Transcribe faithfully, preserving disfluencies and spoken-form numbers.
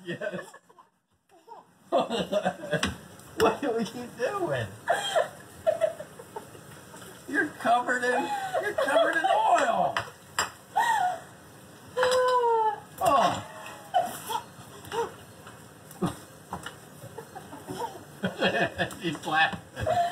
Yes. What are you doing? You're covered in you're covered in oil. Oh. He's laughing.